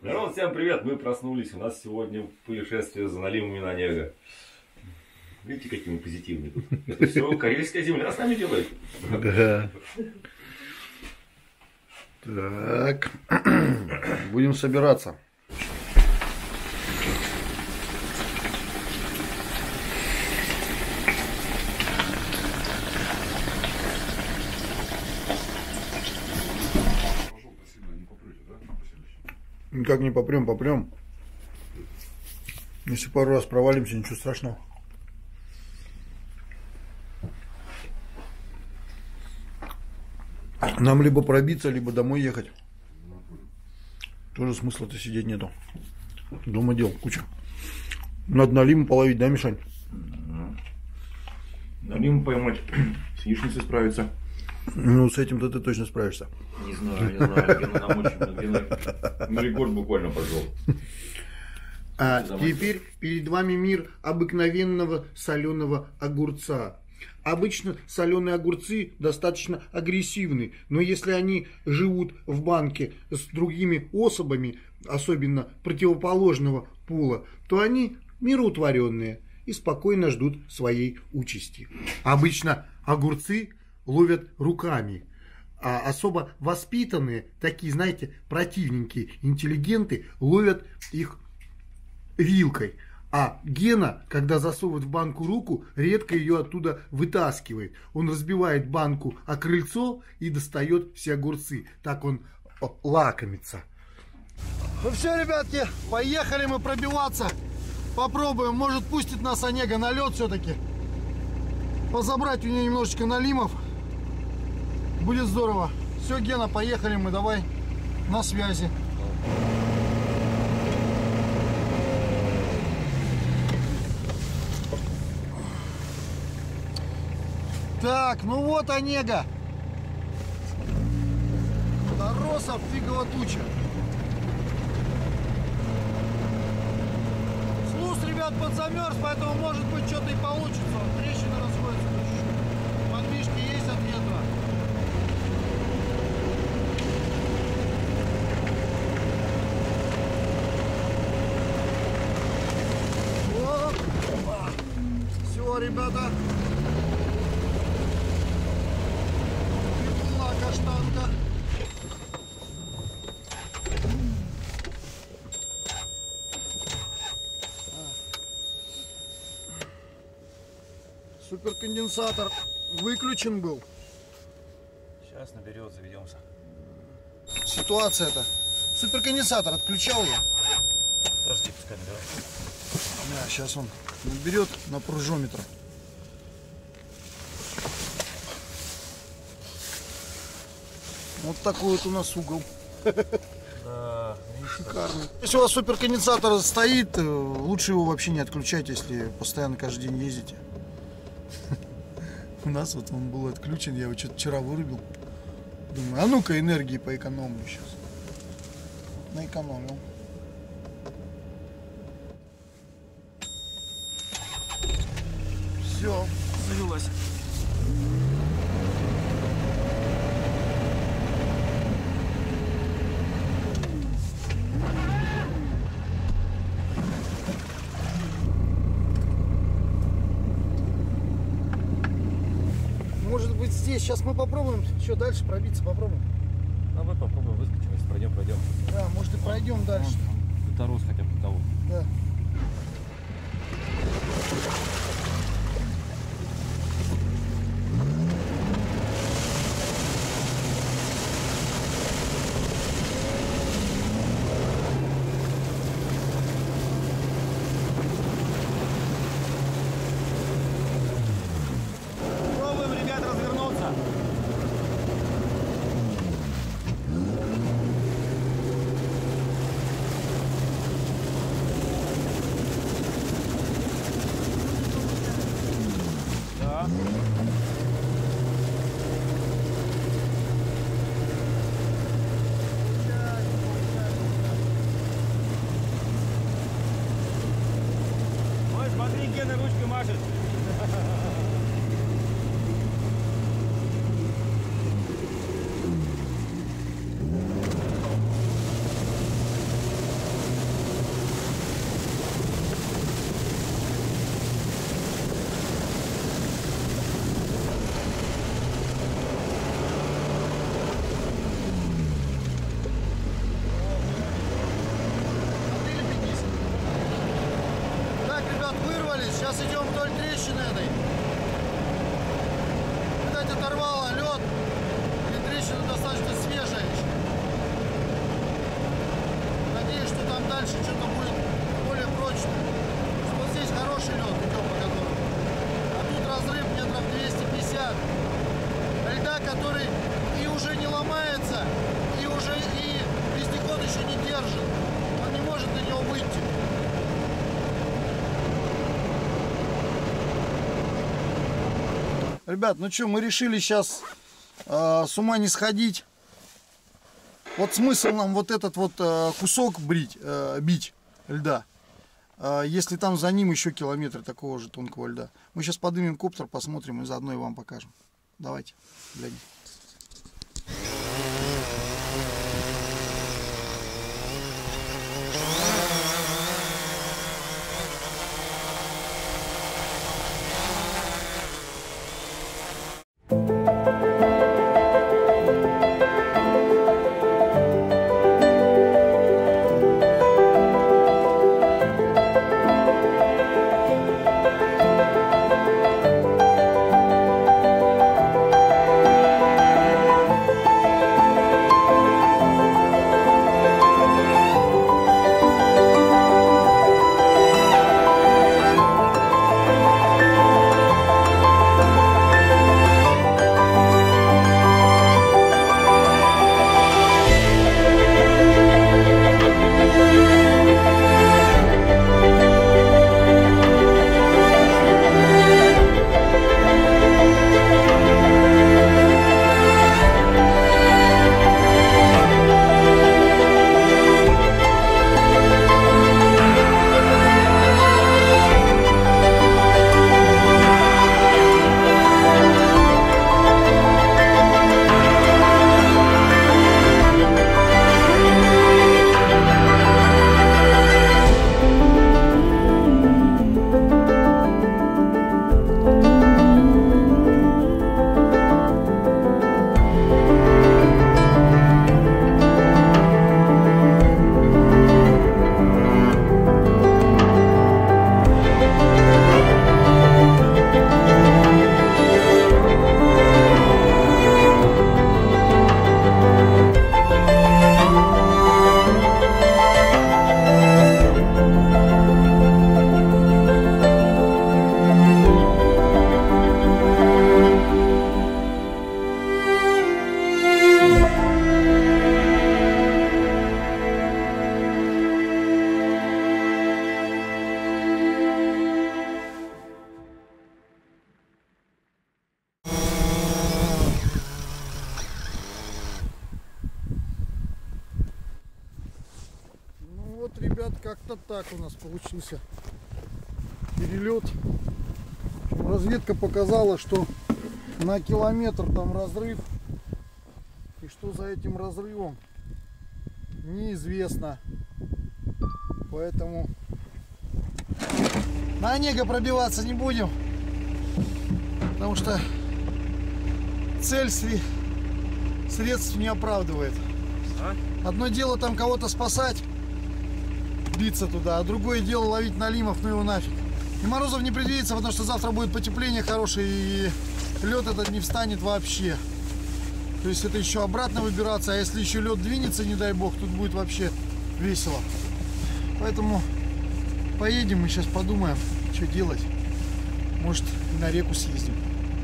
Народ, всем привет! Мы проснулись. У нас сегодня путешествие за наливами на Онега. Видите, какие мы позитивные тут. Это все карельская земля с нами делает. Да. Так. Будем собираться. Никак не попрем, попрем. Если пару раз провалимся, ничего страшного. Нам либо пробиться, либо домой ехать. Тоже смысла-то сидеть нету. Дома дел куча. Надо налиму половить, да, Мишань? Налиму поймать, с яичницей справиться. Ну, с этим-то ты точно справишься. Не знаю, Гена намочим, рекорд буквально пошел. А теперь перед вами мир обыкновенного соленого огурца. Обычно соленые огурцы достаточно агрессивны, но если они живут в банке с другими особами, особенно противоположного пола, то они мироутворенные и спокойно ждут своей участи. Обычно огурцы ловят руками, а особо воспитанные, такие, знаете, противненькие интеллигенты ловят их вилкой. А Гена, когда засовывает в банку руку, редко ее оттуда вытаскивает. Он разбивает банку о крыльцо и достает все огурцы. Так он лакомится. Ну все, ребятки, поехали мы пробиваться. Попробуем, может, пустит нас Онега на лед все-таки. Позабрать у нее немножечко налимов. Будет здорово. Все, Гена, поехали мы, давай на связи. Так, ну вот Онега. Торосов фигово туча. Слуз, ребят, подзамерз, поэтому может быть что-то и получится. Трещины расходятся чуть-чуть. Подвижки есть от ветра. Все, ребята. Каштанка. Суперконденсатор выключен был. Сейчас наберет, заведемся. Ситуация-то. Суперконденсатор отключал я. Подожди, пускай набирает. Да, сейчас он наберет на пружометр. Вот такой вот у нас угол. Да, шикарный. Если у вас суперконденсатор стоит, лучше его вообще не отключать, если постоянно каждый день ездите. У нас вот он был отключен, я его что-то вчера вырубил. Думаю, а ну-ка энергии поэкономлю сейчас. Наэкономил. Все, завелась. Может быть здесь, сейчас мы попробуем, что дальше пробиться, попробуем. Давай попробуем, выскочим, если пройдем. Да, может и пройдем дальше. Торос хотя бы того. Да. Гена ручкой машет. вырвались, сейчас идем вдоль трещины этой. Видать, оторвало лед, и трещина достаточно свежая еще. Надеюсь, что там дальше что-то будет более прочное. Вот здесь хороший лед, идем по которому. А тут разрыв метров 250. Льда, который и уже не ломается, и уже и вездеход еще не держит. Он не может на него выйти. Ребят, ну что, мы решили сейчас с ума не сходить. Вот смысл нам вот этот вот кусок бить льда, если там за ним еще километр такого же тонкого льда. Мы сейчас поднимем коптер, посмотрим и заодно и вам покажем. Давайте, глянем. Вот, ребят, как-то так у нас получился перелет. Разведка показала, что на километр там разрыв. И что за этим разрывом, неизвестно. Поэтому на Онега пробиваться не будем. Потому что цель средств не оправдывает. Одно дело там кого-то спасать, биться туда, а другое дело ловить налимов, ну его нафиг. И морозов не предвидится, потому что завтра будет потепление хорошее, и лед этот не встанет вообще. То есть это еще обратно выбираться, а если еще лед двинется, не дай бог, тут будет вообще весело. Поэтому поедем, мы сейчас подумаем, что делать. Может, на реку съездим.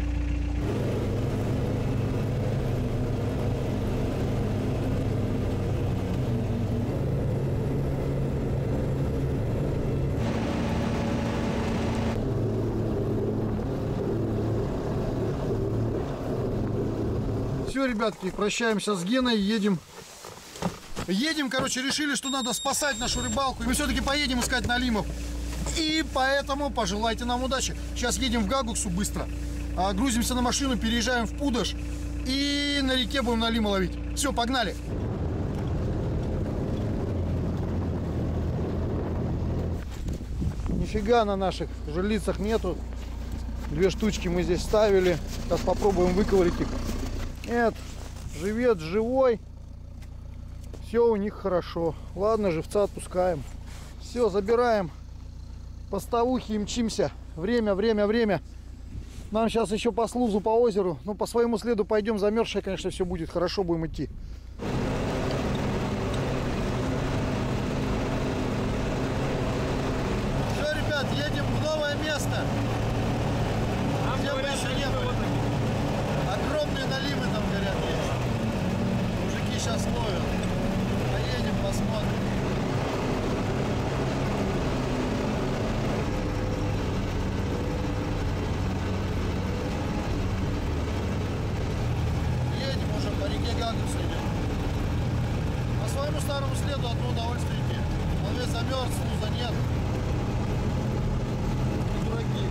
Все, ребятки, прощаемся с Геной, едем, короче, решили, что надо спасать нашу рыбалку. И мы все-таки поедем искать налимов. И поэтому пожелайте нам удачи. Сейчас едем в Гагуксу быстро, грузимся на машину, переезжаем в Пудож и на реке будем налима ловить. Все, погнали! Нифига на наших жерлицах нету. 2 штучки мы здесь ставили. Сейчас попробуем выковырять их. Нет, живет живой. Все у них хорошо. Ладно, живца отпускаем. Все, забираем по Ставухе и мчимся. Время. Нам сейчас еще по Слузу, по озеру. Ну, по своему следу пойдем. Замерзшее, конечно, все будет. Хорошо будем идти. Все, ребят, едем в новое место. Где мы еще не были. Огромные наливы там, говорят, есть. Мужики сейчас ловят. Поедем, посмотрим. Едем уже по реке Гагуса идем. По своему старому следу одно удовольствие идти. Он весь замерз, Слуза нет. Не дураки.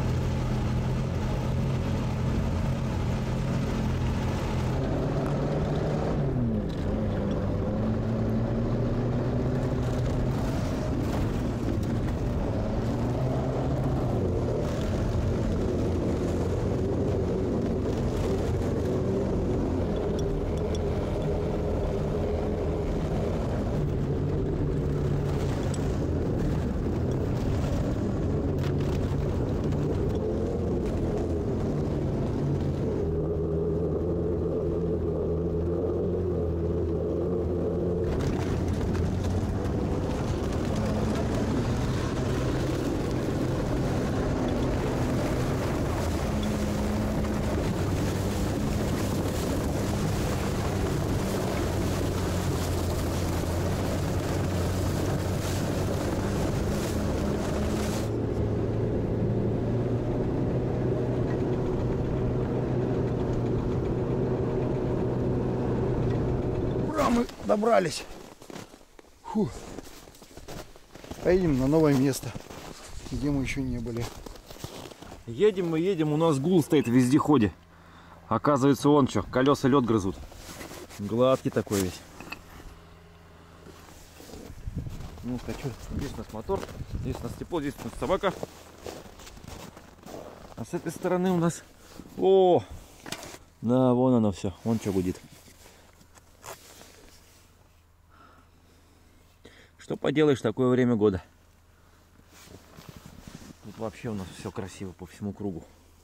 Мы добрались. Фу. Поедем на новое место, где мы еще не были. Едем мы едем, у нас гул стоит в вездеходе. Оказывается, он что, колеса лед грызут. Гладкий такой весь. Ну, хочу. Здесь у нас мотор, здесь у нас тепло, здесь у нас собака. А с этой стороны у нас... О! Да, вон оно все, вон что гудит. Что поделаешь, такое время года. Тут вообще у нас все красиво по всему кругу.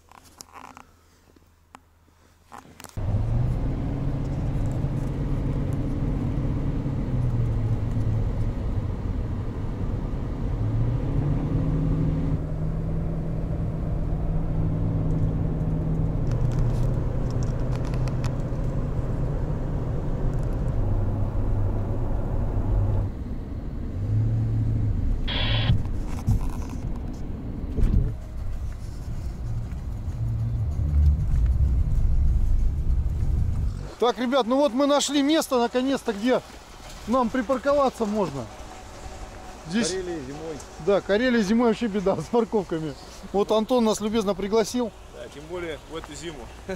Так, ребят, ну вот мы нашли место, наконец-то, где нам припарковаться можно. Здесь... Карелия зимой. Да, Карелия зимой вообще беда с парковками. Вот Антон нас любезно пригласил. Да, тем более в эту зиму.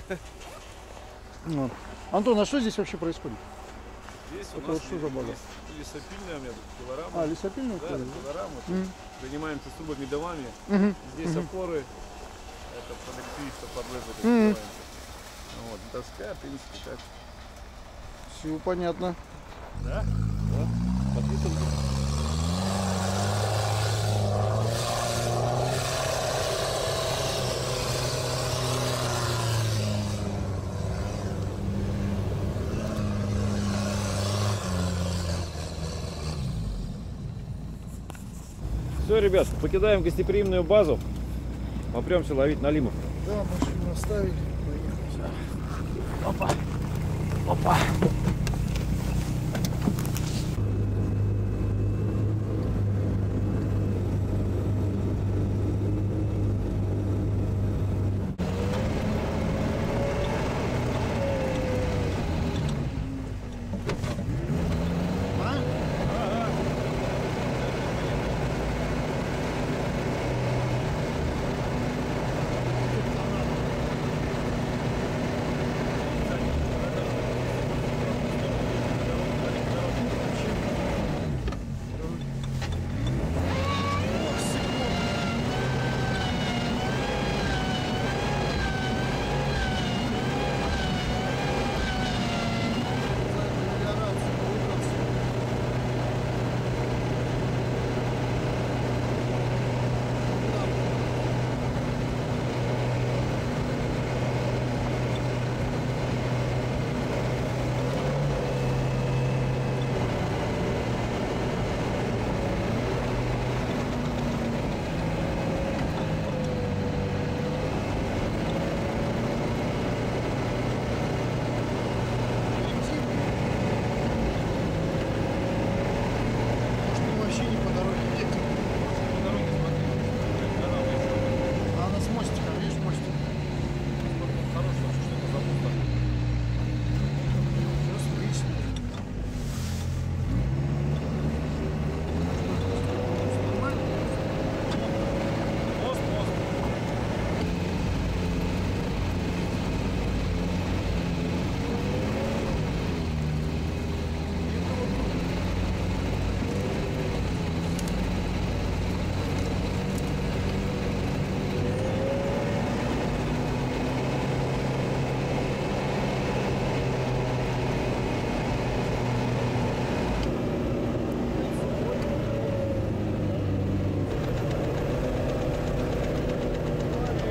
Вот. Антон, а что здесь вообще происходит? Здесь у Это нас вот что за база? лесопильная метод, пилорама. А, лесопильная? Да, пилорама. Занимаемся срубами домами. Здесь опоры. Это под электричество, под лэп. Вот, доска, в принципе, так. Все понятно. Да? Вот. Подписан. Все, ребят, покидаем гостеприимную базу. Попремся ловить налимов. Да, машину оставили. Опа! Опа!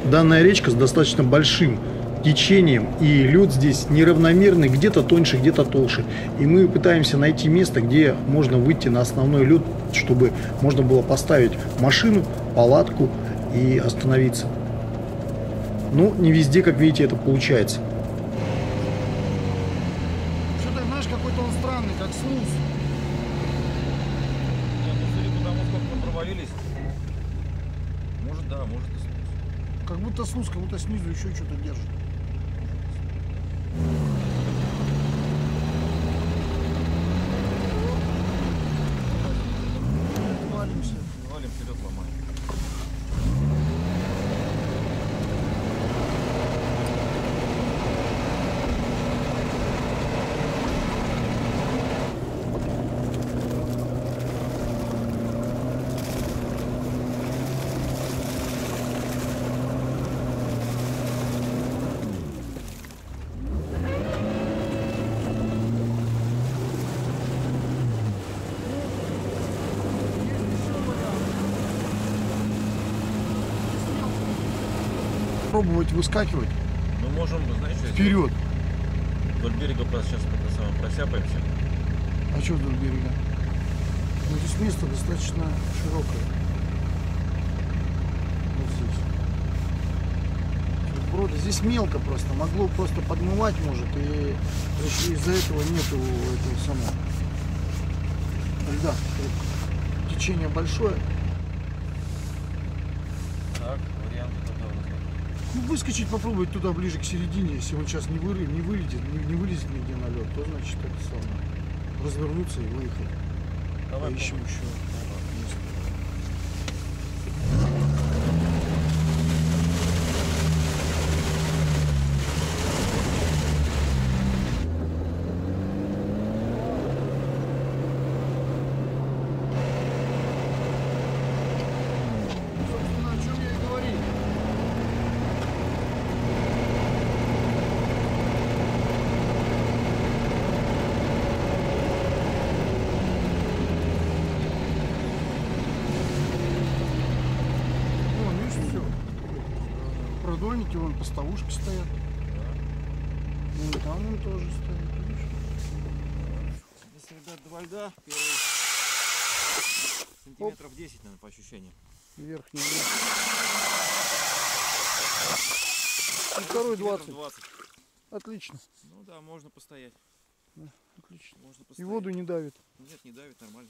данная речка с достаточно большим течением, и лед здесь неравномерный, где-то тоньше, где-то толще. И мы пытаемся найти место, где можно выйти на основной лед, чтобы можно было поставить машину, палатку и остановиться. Ну, не везде, как видите, это получается. Что-то, знаешь, какой-то он странный, как слуз. Нет, ну судя по тому, сколько мы провалились, может да, может и слуз. Как будто слуз, как будто снизу еще что-то держит. Валим вперед, ломаем. Пробовать выскакивать Мы можем, знаешь, что вперед. вдоль берега просто сейчас просяпаемся. А что вдоль берега? Ну, здесь место достаточно широкое. Вот здесь. Тут броды. Здесь мелко просто. Могло просто подмывать, может, и из-за этого нету этого самого льда. Течение большое. Так, варианты тогда у нас. Ну, выскочить попробовать туда ближе к середине. Если он сейчас не вылезет нигде на лед, то значит это самое. Развернуться и выехать. Давай поищем еще. Собственно, о чем я и говорил. Продольники, вон поставушки стоят. Вон там он тоже стоит, видишь? Здесь, ребят, два льда. Первый сантиметров 10, наверное, по ощущениям. Верхний. И второй 20. 20. Отлично. Ну да, можно постоять. Да, отлично. Можно И постоять. воду не давит. Нет, не давит, нормально.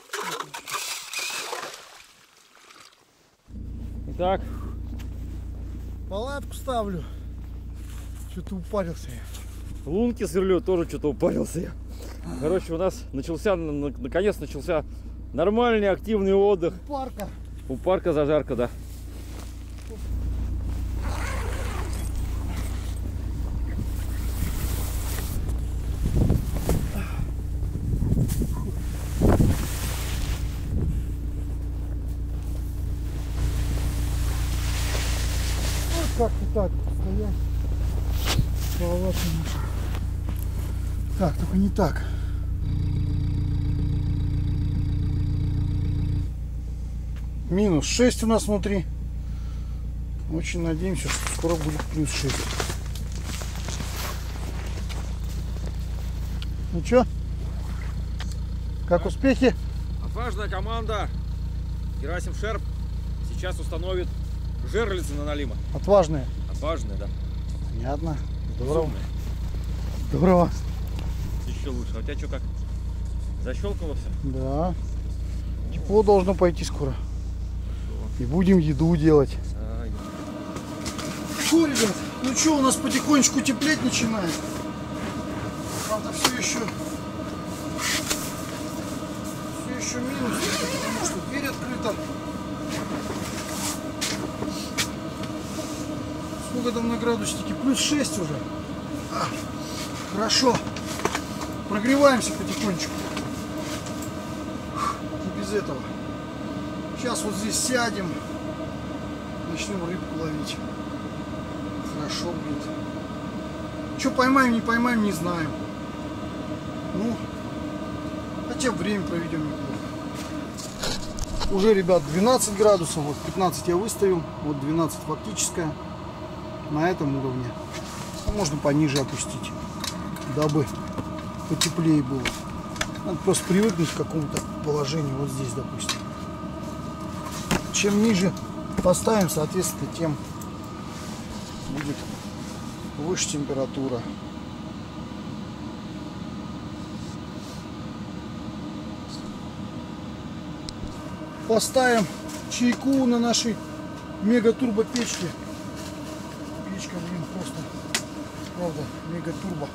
Итак, Палатку ставлю. Что-то упарился я. лунки сверлю, тоже что-то упарился я. Короче, у нас наконец начался нормальный активный отдых. Парка. У парка зажарка, да. Вот как-то так стоять. Палатка наша. Так, только не так. Минус 6 у нас внутри. Очень надеемся, что скоро будет плюс 6. Ну чё? Как успехи? Отважная команда Герасим Шерп сейчас установит жерлицы на налима. Отважные. Отважная, да. Понятно. Здорово. Разумная. Здорово. Еще лучше. А у тебя что, как? Защелкало все? Да. Тепло должно пойти скоро. И будем еду делать. Фу, ребят, ну что, у нас потихонечку теплеть начинает. Правда, все еще минус, потому что дверь открыта. Сколько там на градуснике? Плюс 6 уже. Хорошо. Прогреваемся потихонечку. Не без этого. Сейчас вот здесь сядем. Начнем рыбку ловить. Хорошо будет. Что поймаем, не поймаем, не знаем. Ну, хотя время проведем неплохо. Уже, ребят, 12 градусов. Вот 15 я выставил. Вот 12 фактическая. На этом уровне. Можно пониже опустить, дабы потеплее было. Надо просто привыкнуть к какому-то положению. Вот здесь, допустим. Чем ниже поставим, соответственно, тем будет выше температура. Поставим чайку на нашей мега-турбо печке. Печка, блин, просто, правда, мега-турбо.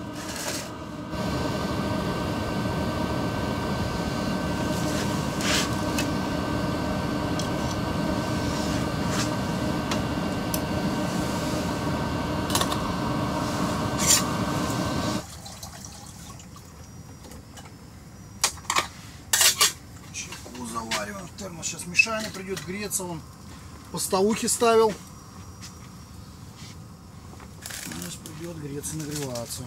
Завариваем в термос. Сейчас Мишаня придет греться. Он по столухе ставил. Сейчас придет греться, нагреваться.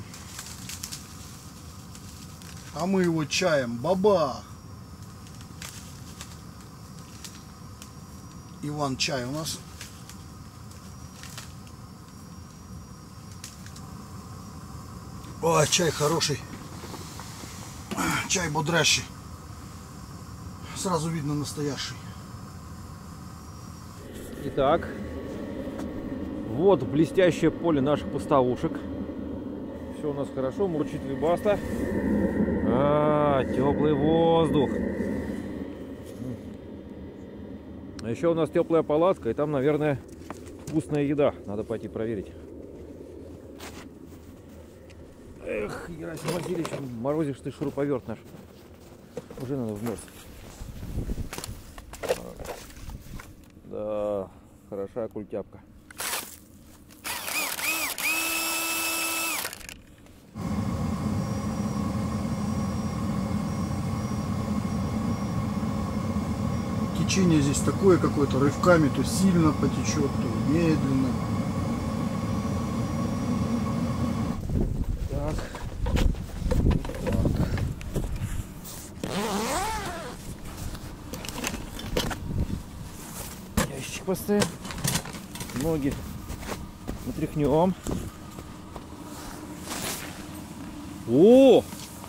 А мы его чаем. Бабах! Иван чай у нас. Ой, чай хороший. Чай бодрящий. Сразу видно настоящий. Итак, вот блестящее поле наших поставушек. Все у нас хорошо, мурчит Вибаста. Теплый воздух. А еще у нас теплая палатка, и там, наверное, вкусная еда. Надо пойти проверить. Эх, Герасим Васильевич, морозишь ты шуруповерт наш. Уже надо вмерз. Да, хороша культяпка. Течение здесь такое какое-то, рывками, то сильно потечет, то медленно. Поставим, ноги натряхнем. О!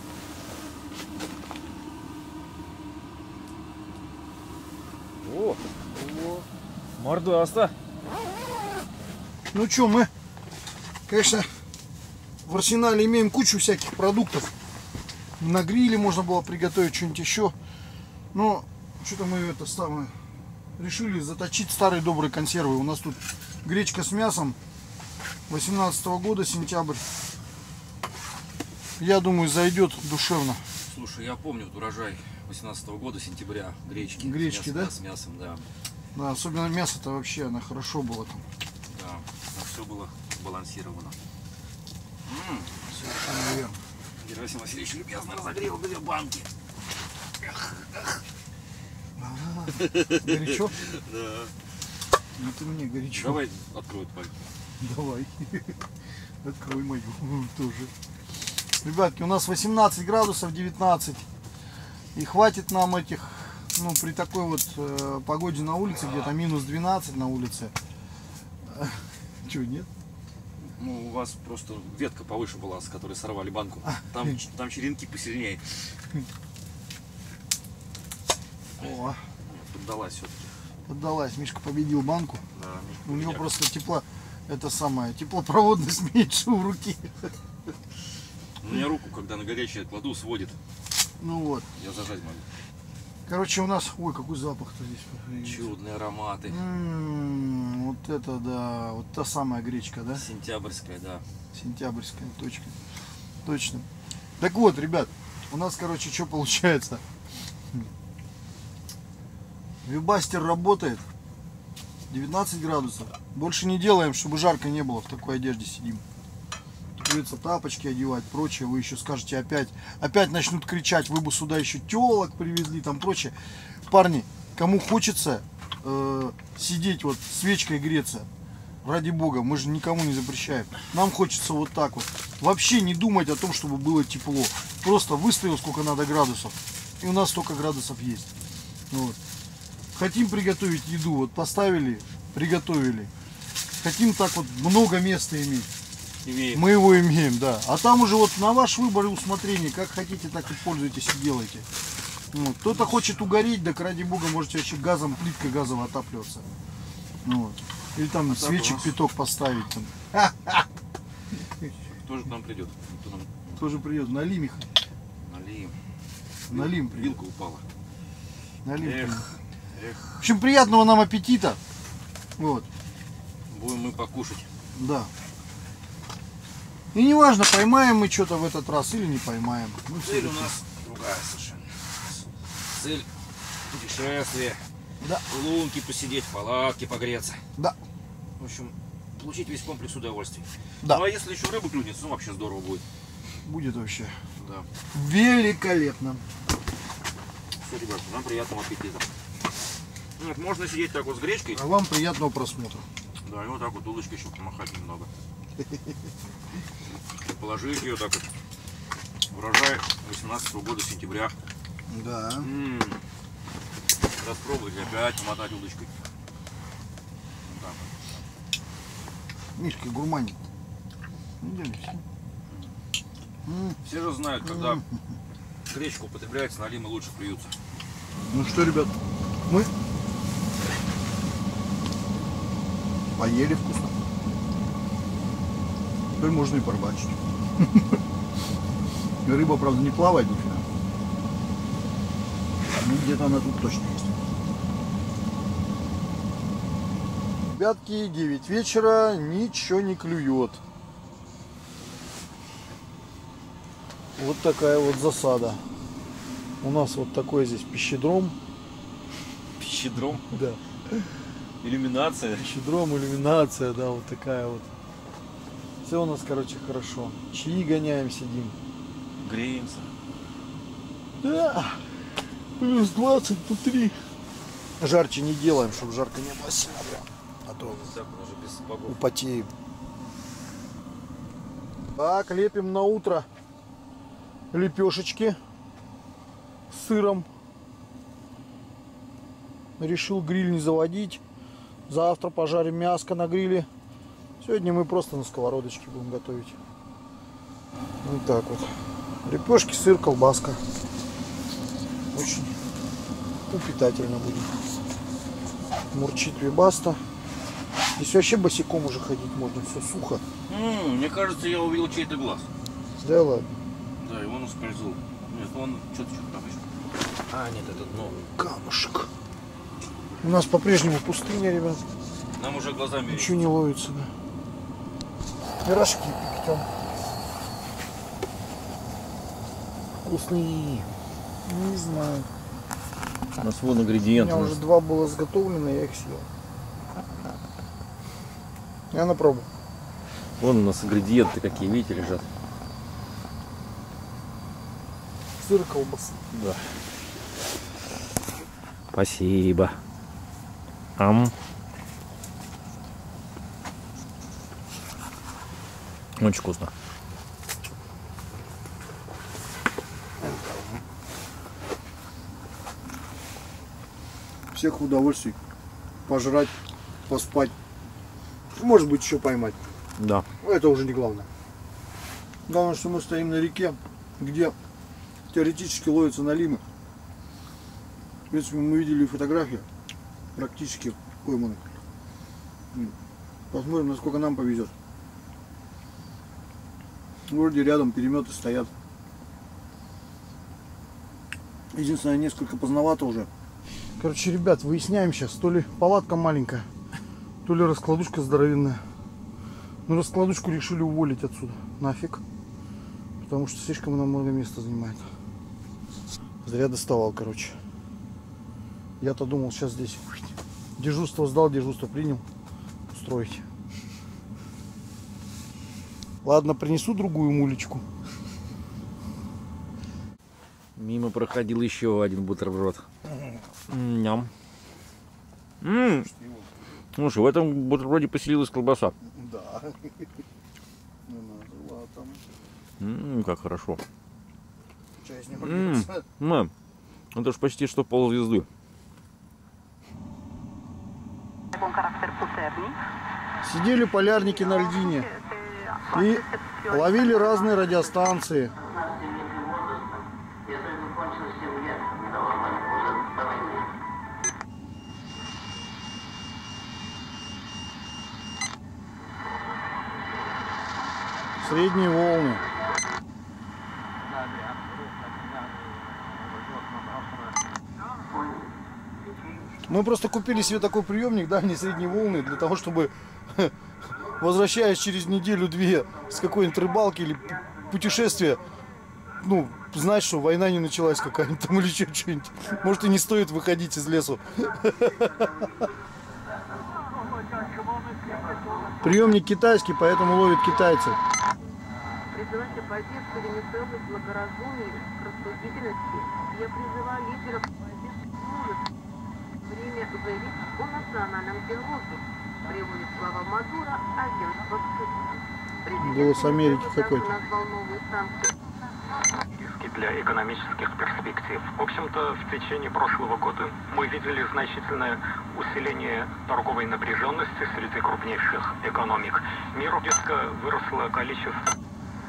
О! Мордаста. Ну что, мы, конечно, в арсенале имеем кучу всяких продуктов. На гриле можно было приготовить что-нибудь еще. Но что-то мы это самое решили заточить старые добрые консервы. У нас тут гречка с мясом 18-го года, сентябрь. Я думаю, зайдет душевно. Слушай, я помню вот урожай 18-го года, сентября, гречки. Гречки, да? С мясом, да. Да, особенно мясо-то вообще, она хорошо была там. Да, все было сбалансировано. Совершенно верно. Герасим Васильевич любезно разогрел 2 банки. Горячо? Да. Ну ты мне горячо. Давай открой твою. Давай. Открой мою тоже. Ребятки, у нас 18 градусов, 19. И хватит нам этих, ну, при такой вот погоде на улице, где-то минус 12 на улице. Чего, нет? Ну, у вас просто ветка повыше была, с которой сорвали банку. Там черенки посильнее. О, поддалась все-таки. Поддалась. Мишка победил банку. Да, у него просто теплопроводность меньше в руке. У меня руку, когда на горячее кладу, сводит. Ну вот. Я зажать могу. Короче, у нас... Ой, какой запах-то здесь. Чудные ароматы. Вот это да. Вот та самая гречка, да? Сентябрьская, да. Сентябрьская, точка. Точно. Так вот, ребят, у нас, короче, что получается? Вибастер работает. 19 градусов. Больше не делаем, чтобы жарко не было. В такой одежде сидим. Придется тапочки одевать, прочее. Вы еще скажете опять начнут кричать, вы бы сюда еще телок привезли, там прочее. Парни, кому хочется сидеть вот свечкой греться, ради бога, мы же никому не запрещаем. Нам хочется вот так вот. Вообще не думать о том, чтобы было тепло. Просто выставил сколько надо градусов. И у нас столько градусов есть. Вот. Хотим приготовить еду, вот поставили, приготовили. Хотим так вот много места иметь. Мы его имеем, да. А там уже вот на ваш выбор и усмотрение, как хотите, так и пользуйтесь и делайте. Вот. Кто-то хочет угореть, так ради бога можете вообще газом, плиткой газовой отапливаться. Вот. Или там свечек пяток поставить. Там. Кто же к нам придет? Кто же придет? Налим их. Налим. Вилка упала. Налим. В общем, приятного нам аппетита. Вот. Будем мы покушать. Да. И неважно, поймаем мы что-то в этот раз или не поймаем. Ну, Цель у нас другая совершенно. Цель путешествия. Да. В лунке посидеть, в палатке погреться. Да. В общем, получить весь комплекс удовольствий. Да. Ну а если еще рыбу клюнет, ну вообще здорово будет. Будет вообще. Да. Великолепно. Все, ребят, нам приятного аппетита. Вот, можно сидеть так вот с гречкой. А вам приятного просмотра. Да, и вот так вот удочкой еще помахать немного. Положить ее так вот. Урожай 18 года, сентября. Да. Распробовать и опять помотать удочкой. Вот так вот. Мишка, гурманит. Все же знают, когда гречку употребляется, налимы лучше клюются. Ну что, ребят, мы поели вкусно. Теперь можно и порыбачить. Рыба, правда, не плавает нифига. Ну, где-то она тут точно есть. Ребятки, 9 вечера, ничего не клюет. Вот такая вот засада. У нас вот такой здесь пищедром. Пищедром, Да. иллюминация. Пищедром, иллюминация, да, вот такая вот. Все у нас, короче, хорошо. Чаи гоняем, сидим. Греемся. Да. Плюс 20 внутри. Жарче не делаем, чтобы жарко не было сильно прям. А то Так, уже без сапогов. употеем. Так, лепим на утро лепешечки с сыром. Решил гриль не заводить. Завтра пожарим мяско на гриле. Сегодня мы просто на сковородочке будем готовить. Вот так вот. Лепешки, сыр, колбаска. Очень питательно будет. Мурчит вибаста. Здесь вообще босиком уже ходить можно, все сухо. Мне кажется, я увидел чей-то глаз. Да ладно. Да, и он ускользнул. Нет, он что-то там еще. А, нет, это дно. Камушек. У нас по-прежнему пустыня, ребят. Нам уже глазами. Ничего не ловится, да. Пирожки печем. Вкусные. Не знаю. У нас вон У ингредиенты. меня уже 2 было сготовлено, я их съел. Я на пробу. Вон у нас ингредиенты какие, видите, лежат. Сыр, колбасы. Да. Спасибо. Очень вкусно. Всех удовольствий. Пожрать, поспать. Может быть, еще поймать. Да. Это уже не главное. Главное, что мы стоим на реке, где теоретически ловятся налимы. В принципе, мы видели фотографии, практически пойманы. Посмотрим, насколько нам повезет. Вроде рядом переметы стоят. Единственное, несколько поздновато уже. Короче, ребят, выясняем сейчас, то ли палатка маленькая, то ли раскладушка здоровенная. Но раскладушку решили уволить отсюда. Нафиг. Потому что слишком она много места занимает. Зря доставал, короче. Я-то думал, сейчас здесь дежурство сдал, дежурство принял. Устроить. Ладно, принесу другую мулечку. Мимо проходил еще один бутерброд. Ням. Слушай, в этом бутерброде поселилась колбаса. Да. Как хорошо. Чай с ним. Это ж почти что ползвезды. Сидели полярники на льдине и ловили разные радиостанции. Средние волны. Мы просто купили себе такой приемник дальней средней волны для того, чтобы, возвращаясь через неделю-две с какой-нибудь рыбалки или путешествия, ну, знать, что война не началась какая-нибудь там или еще что-нибудь. Может, и не стоит выходить из лесу. Приемник китайский, поэтому ловит китайцы. Призывайте позицию Венесуэлы к благоразумию, к рассудительности. Я призываю лидеров позиции мужества. Время заявить о национальном диалоге. Приводит слова Мадуро, агентство СК. Голос Америки какой-то. Назвал новые санкции. Риски для экономических перспектив. В общем-то, в течение прошлого года мы видели значительное усиление торговой напряженности среди крупнейших экономик. Миру резко выросло количество.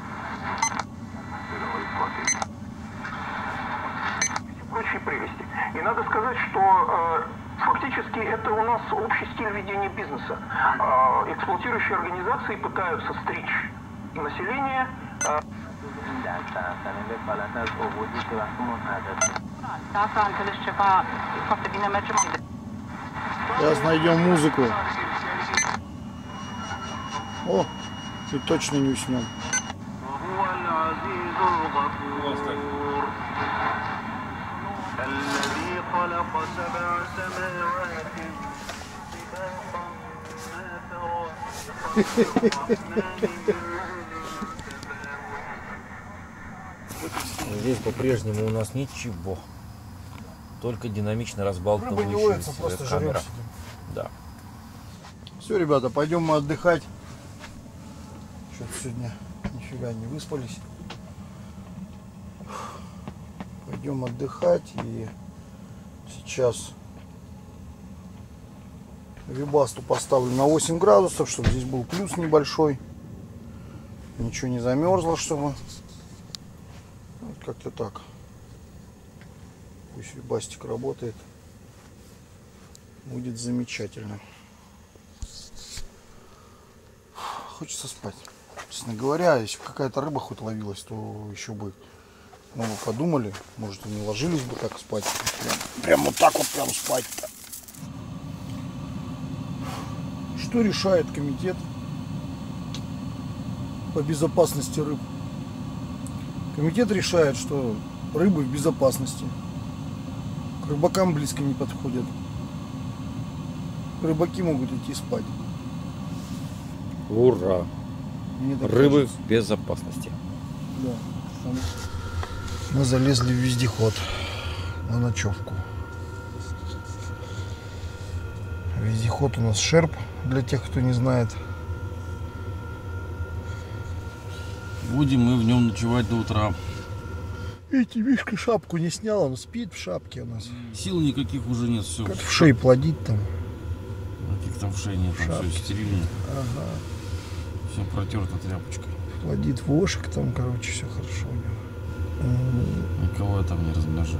Прочие прелести. И надо сказать, что фактически это у нас общий стиль ведения бизнеса. Эксплуатирующие организации пытаются стричь население. Сейчас найдем музыку. О, и точно не уснем. Здесь по-прежнему у нас ничего. Только динамично разбалтывающаяся камера. Да. Все, ребята, пойдем мы отдыхать. Что-то сегодня нифига не выспались. Пойдем отдыхать. И сейчас вибасту поставлю на 8 градусов, чтобы здесь был плюс небольшой. Ничего не замерзло, чтобы... Вот как-то так. Пусть вибастик работает. Будет замечательно. Хочется спать. Честно говоря, если бы какая-то рыба хоть ловилась, то еще бы, ну, вы подумали, может, и не ложились бы так спать. Прям вот так вот прям спать-то. Что решает комитет по безопасности рыб? Комитет решает, что рыбы в безопасности. К рыбакам близко не подходят. Рыбаки могут идти спать. Ура! Рыбы в безопасности. Да. Мы залезли в вездеход на ночевку. Вездеход у нас Шерп, для тех, кто не знает. Будем мы в нем ночевать до утра. Видите, Мишка шапку не снял, он спит в шапке у нас. Сил никаких уже нет, все. Как в шее плодить там. Никаких там в шее нет, там все стерильно. Ага. Все протерто тряпочкой. Плодит вошек там, короче, все хорошо у него. Никого я там не размножу.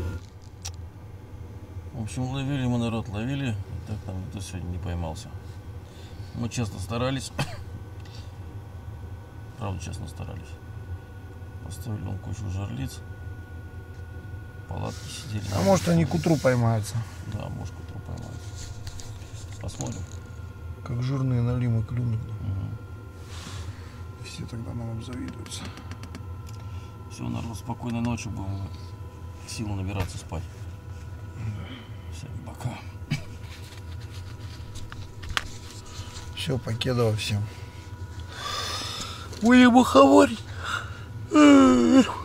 В общем, ловили мы, народ, ловили. И так там никто сегодня не поймался. Мы честно старались. Правда, честно старались. Поставили он кучу жерлиц. Палатки сидели. А может, они к утру поймаются. Да, может, к утру поймаются. Посмотрим. Как жирные налимы клюнут. Угу. Все тогда нам обзавидуются. Все, народ, спокойной ночи, будем силу набираться спать. Всем пока. Все, покедово всем. Будем уговорить.